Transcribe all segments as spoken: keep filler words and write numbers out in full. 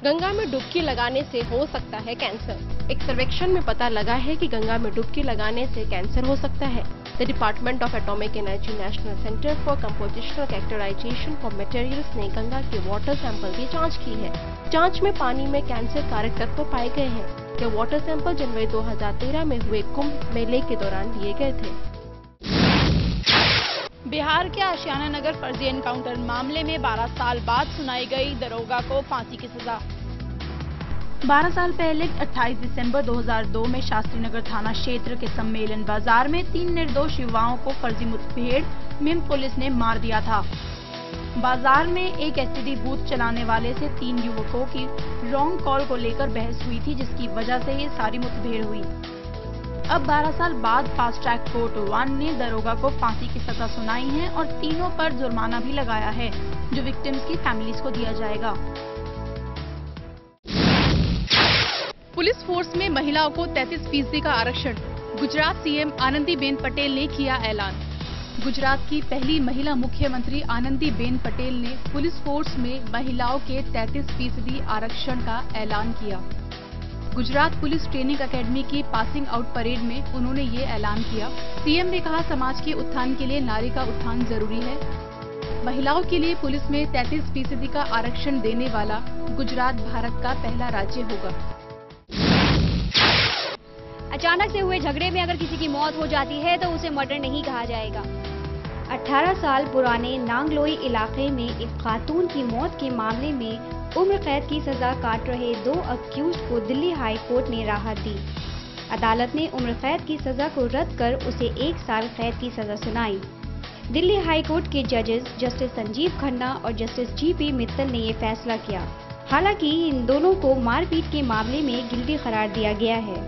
गंगा में डुबकी लगाने से हो सकता है कैंसर। एक सर्वेक्षण में पता लगा है कि गंगा में डुबकी लगाने से कैंसर हो सकता है। The department of atomic energy national centre for compositional characterisation for materials ने गंगा के वाटर सैंपल की जांच की है। जांच में पानी में कैंसर कारक तत्व पाए गए हैं। यह वाटर सैंपल जनवरी दो हज़ार तेरह में हुए कुंभ मेले के दौरान लिए गए थे। बिहार के आशियाना नगर फर्जी एनकाउंटर मामले में बारह साल बाद सुनाई गई दरोगा को फांसी की सजा। बारह साल पहले अट्ठाईस दिसंबर दो हज़ार दो में शास्त्री नगर थाना क्षेत्र के सम्मेलन बाजार में तीन निर्दोष युवाओं को फर्जी मुठभेड़ में पुलिस ने मार दिया था। बाजार में एक एसटीडी बूथ चलाने वाले से तीन युवकों की रॉन्ग कॉल को लेकर बहस हुई थी, जिसकी वजह से ये सारी मुठभेड़ हुई। अब बारह साल बाद फास्ट ट्रैक कोर्ट वन ने दरोगा को फांसी की सजा सुनाई है और तीनों पर जुर्माना भी लगाया है, जो विक्टिम्स की फैमिलीज को दिया जाएगा। पुलिस फोर्स में महिलाओं को तैंतीस फीसदी का आरक्षण। गुजरात सीएम आनंदीबेन पटेल ने किया ऐलान। गुजरात की पहली महिला मुख्यमंत्री आनंदीबेन पटेल ने पुलिस फोर्स में महिलाओं के तैंतीस फीसदी आरक्षण का ऐलान किया। गुजरात पुलिस ट्रेनिंग एकेडमी की पासिंग आउट परेड में उन्होंने ये ऐलान किया। सीएम ने कहा, समाज के उत्थान के लिए नारी का उत्थान जरूरी है। महिलाओं के लिए पुलिस में तैंतीस फीसदी का आरक्षण देने वाला गुजरात भारत का पहला राज्य होगा। अचानक से हुए झगड़े में अगर किसी की मौत हो जाती है तो उसे मर्डर नहीं कहा जाएगा। अठारह साल पुराने नांगलोई इलाके में एक खातून की मौत के मामले में उम्र कैद की सजा काट रहे दो अक्यूज्ड को दिल्ली हाई कोर्ट ने राहत दी। अदालत ने उम्र कैद की सजा को रद्द कर उसे एक साल कैद की सजा सुनाई। दिल्ली हाई कोर्ट के जजेस जस्टिस संजीव खन्ना और जस्टिस जी पी मित्तल ने ये फैसला किया। हालांकि इन दोनों को मारपीट के मामले में गिल्टी करार दिया गया है।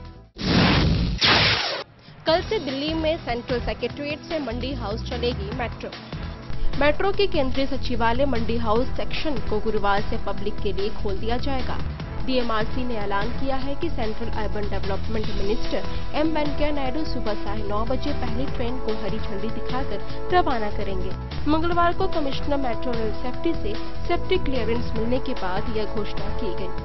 कल से दिल्ली में सेंट्रल सेक्रेटेरिएट से मंडी हाउस चलेगी मेट्रो। मेट्रो के केंद्रीय सचिवालय मंडी हाउस सेक्शन को गुरुवार से पब्लिक के लिए खोल दिया जाएगा। डीएमआरसी ने ऐलान किया है कि central urban development minister M Venkaiah Naidu सुबह साढ़े नौ बजे पहली ट्रेन को हरी झंडी दिखाकर रवाना करेंगे। मंगलवार को कमिश्नर मेट्रो रेल सेफ्टी से सेफ्टी क्लियरेंस मिलने के बाद यह घोषणा की गई।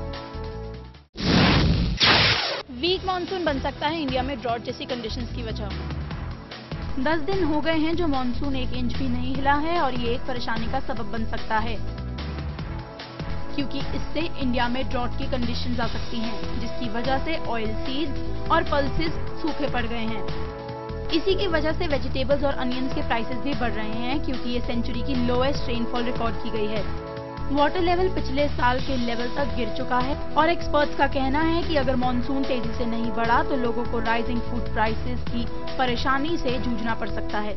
वीक मानसून बन सकता है इंडिया में ड्रॉट जैसी कंडीशंस की वजह। दस दिन हो गए हैं जो मानसून एक इंच भी नहीं हिला है और ये एक परेशानी का सबब बन सकता है, क्योंकि इससे इंडिया में ड्रॉट की कंडीशंस आ सकती हैं, जिसकी वजह से ऑयल सीड्स और पल्सेस सूखे पड़ गए हैं। इसी की वजह से वेजिटेबल्स और अनियंस के प्राइसेस भी बढ़ रहे हैं, क्योंकि ये सेंचुरी की लोएस्ट रेनफॉल रिकॉर्ड की गई है। वाटर लेवल पिछले साल के लेवल तक गिर चुका है और एक्सपर्ट्स का कहना है कि अगर मानसून तेजी से नहीं बढ़ा तो लोगों को राइजिंग फूड प्राइसेस की परेशानी से जूझना पड़ सकता है।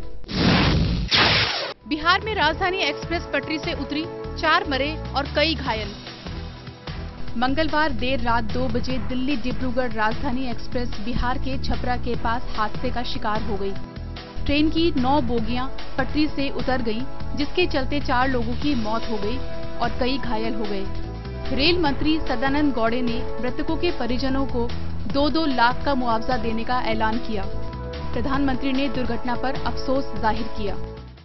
बिहार में राजधानी एक्सप्रेस पटरी से उतरी, चार मरे और कई घायल। मंगलवार देर रात दो बजे दिल्ली डिब्रूगढ़ राजधानी एक्सप्रेस बिहार के छपरा के पास हादसे का शिकार हो गई। ट्रेन की नौ बोगियां पटरी से उतर गईं, जिसके चलते चार लोगों की मौत हो गई और कई घायल हो गए। रेल मंत्री सदानंद गौड़े ने मृतकों के परिजनों को दो दो लाख का मुआवजा देने का ऐलान किया। प्रधानमंत्री ने दुर्घटना पर अफसोस जाहिर किया।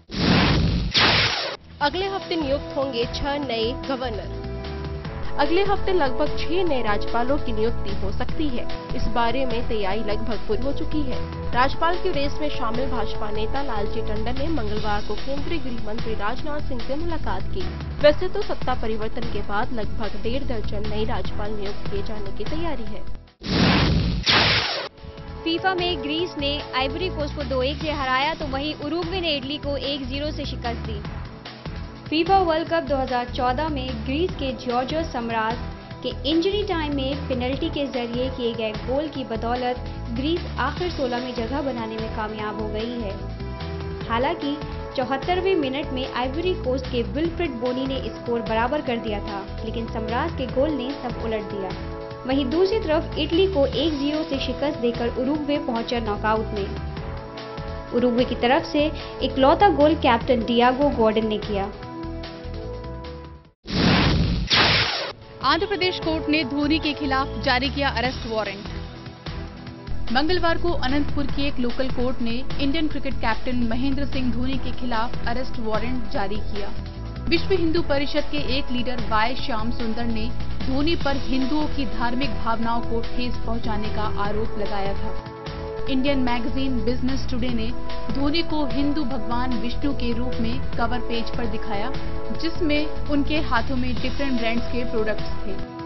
अगले हफ्ते नियुक्त होंगे छह नए गवर्नर। अगले हफ्ते लगभग छह नए राज्यपालों की नियुक्ति हो सकती है। इस बारे में तैयारी लगभग पूरी हो चुकी है। राज्यपाल की रेस में शामिल भाजपा नेता लालजी टंडन ने मंगलवार को केंद्रीय गृह मंत्री राजनाथ सिंह से मुलाकात की। वैसे तो सत्ता परिवर्तन के बाद लगभग डेढ़ दर्जन नए राज्यपाल नियुक्त किए जाने की तैयारी है। फीफा में ग्रीस ने आइवरी कोस्ट को दो एक से हराया तो वहीं उरुग्वे ने इटली को एक जीरो से शिकस्त दी। फीफा वर्ल्ड कप दो हज़ार चौदह में ग्रीस के जॉर्जो सम्राट के इंजरी टाइम में पेनल्टी के जरिए किए गए गोल की बदौलत ग्रीस आखिर सोलह में जगह बनाने में कामयाब हो गई है। हालांकि चौहत्तरवें मिनट में आइवरी कोस्ट के विल्फ्रेड बोनी ने स्कोर बराबर कर दिया था, लेकिन सम्राट के गोल ने सब उलट दिया। वहीं दूसरी तरफ इटली को एक जीरो से शिकस्त देकर उरुग्वे पहुंचा नॉकआउट में। उरुग्वे की तरफ से इकलौता गोल कैप्टन डियागो गॉर्डन ने किया। आंध्र प्रदेश कोर्ट ने धोनी के खिलाफ जारी किया अरेस्ट वारंट। मंगलवार को अनंतपुर की एक लोकल कोर्ट ने Indian cricket captain Mahendra Singh Dhoni के खिलाफ अरेस्ट वारंट जारी किया। विश्व हिंदू परिषद के एक लीडर वाई श्याम सुंदर ने धोनी पर हिंदुओं की धार्मिक भावनाओं को ठेस पहुंचाने का आरोप लगाया था। इंडियन मैगजीन बिजनेस टुडे ने धोनी को हिंदू भगवान विष्णु के रूप में कवर पेज पर दिखाया, जिसमें उनके हाथों में डिफरेंट ब्रांड्स के प्रोडक्ट्स थे।